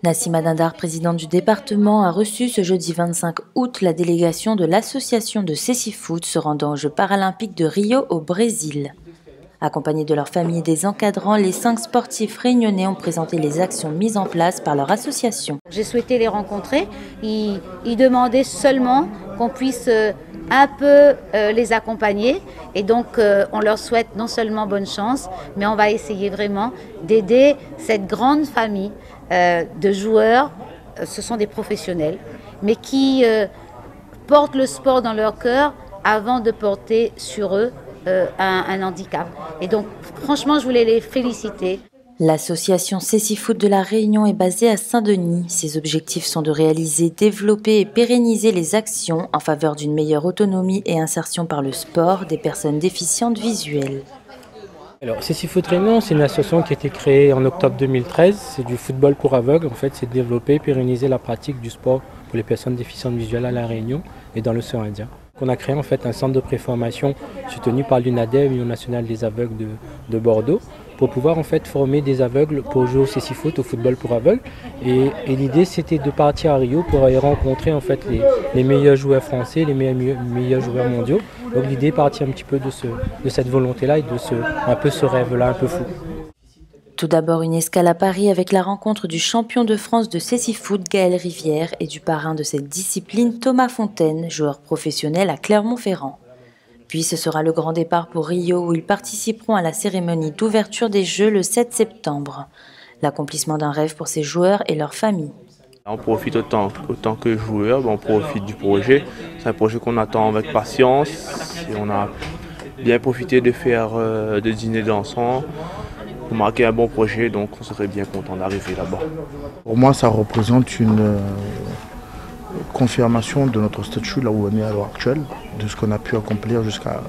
Nassima Dindar, présidente du département, a reçu ce jeudi 25 août la délégation de l'association de Cécifoot se rendant aux Jeux paralympiques de Rio au Brésil. Accompagnés de leurs familles et des encadrants, les 5 sportifs réunionnais ont présenté les actions mises en place par leur association. J'ai souhaité les rencontrer. Ils demandaient seulement qu'on puisse un peu les accompagner. Et donc, on leur souhaite non seulement bonne chance, mais on va essayer vraiment d'aider cette grande famille de joueurs. Ce sont des professionnels, mais qui portent le sport dans leur cœur avant de porter sur eux un handicap. Et donc, franchement, je voulais les féliciter. L'association Cécifoot de La Réunion est basée à Saint-Denis. Ses objectifs sont de réaliser, développer et pérenniser les actions en faveur d'une meilleure autonomie et insertion par le sport des personnes déficientes visuelles. Alors, Cécifoot Réunion, c'est une association qui a été créée en octobre 2013. C'est du football pour aveugles. En fait, c'est de développer et pérenniser la pratique du sport pour les personnes déficientes visuelles à La Réunion et dans l'océan Indien. On a créé en fait un centre de préformation soutenu par l'UNADEF, Union nationale des aveugles de Bordeaux, pour pouvoir en fait former des aveugles pour jouer au Cécifoot, au football pour aveugles. Et l'idée c'était de partir à Rio pour aller rencontrer en fait les meilleurs joueurs français, les meilleurs joueurs mondiaux. Donc l'idée est partie un petit peu de cette volonté-là et de ce rêve-là un peu fou. Tout d'abord une escale à Paris avec la rencontre du champion de France de Cécifoot, Gaël Rivière, et du parrain de cette discipline, Thomas Fontaine, joueur professionnel à Clermont-Ferrand. Puis ce sera le grand départ pour Rio où ils participeront à la cérémonie d'ouverture des Jeux le 7 septembre. L'accomplissement d'un rêve pour ces joueurs et leurs familles. On profite autant que joueur, on profite du projet. C'est un projet qu'on attend avec patience et on a bien profité de faire des dîners dansants. Pour marquer un bon projet, donc on serait bien content d'arriver là-bas. Pour moi, ça représente une confirmation de notre statut là où on est à l'heure actuelle, de ce qu'on a pu accomplir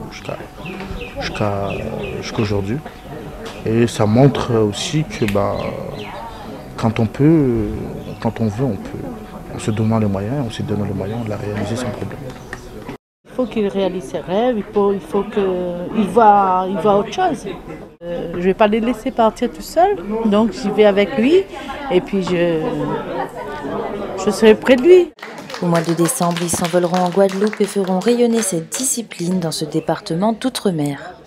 jusqu'aujourd'hui. Et ça montre aussi que quand on peut, quand on veut, on peut. En se donnant les moyens, on se donne les moyens de la réaliser sans problème. Il faut qu'il réalise ses rêves, il faut qu'il voit autre chose. Je ne vais pas les laisser partir tout seul, donc j'y vais avec lui et puis je serai près de lui. Au mois de décembre, ils s'envoleront en Guadeloupe et feront rayonner cette discipline dans ce département d'outre-mer.